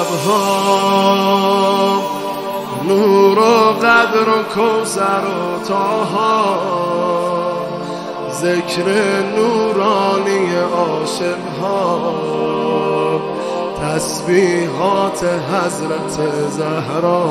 لبها نور و قدر و کوثر و طه، ذکر نورانی عاشقها، تسبیحات حضرت زهرا.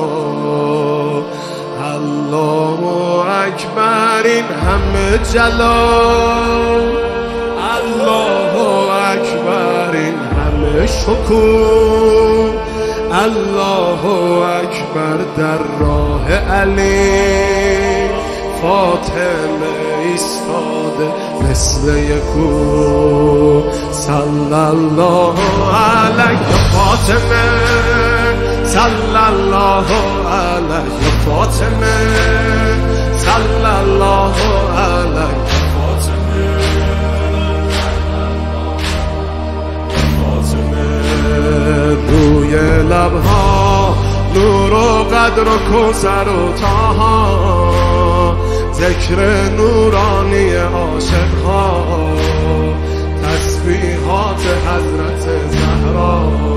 الله اکبر این همه جلال، الله اکبر این همه شکوه، الله اکبر در راه علی، فاطمه ایستاده مثل یکو. صلی الله علیه فاطمه، صلی الله علیه فاطمه، صلی الله علیه فاطمه. روی لبها نور و قدر و کوثر و طه، ذکر نورانی عاشقها، تسبیحات حضرت زهرا.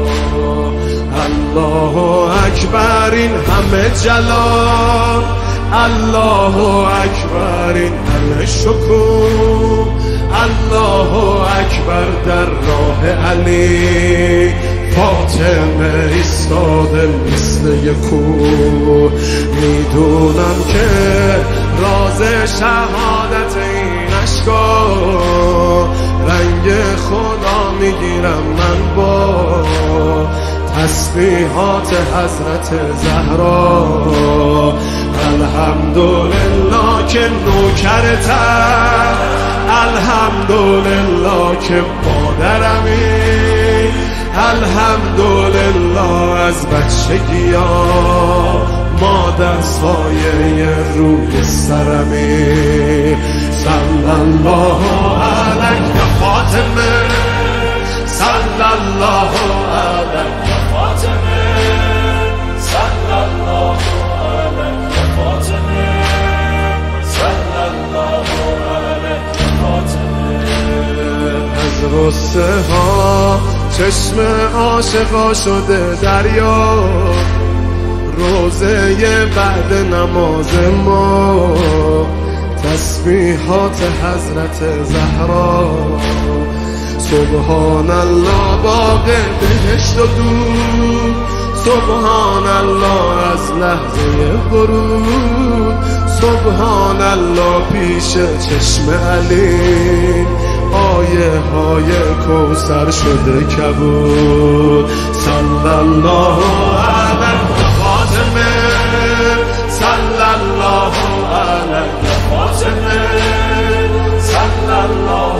الله اکبر این همه جلال، الله اکبر این همه شکوه، الله اکبر در راه علی، فاطمه ایستاده مثل یکو. میدونم که راز شهادت این اشکا، رنگ خدا میگیرم من با تسبیحات حضرت زهرا. الحمدلله که نوکرتم، الحمدلله که مادرمی، الحمدلله از بچگی ها مادر سایه روی سرمی. صلی الله علیه فاطمه، صلی الله علیه فاطمه، صلی الله علیه فاطمه، صلی الله علیه فاطمه. از غصه ها چشم عاشقا شده دریا، روزه بعد نماز ما، تسبیحات حضرت زهرا. سبحان الله باغ بهشت و دور، سبحان الله از لحظه ورود، سبحان الله پیش چشم علی، آیه های کوثر شده کبود. صلی الله علیه فاطمه، صلی الله علیه فاطمه، صلی الله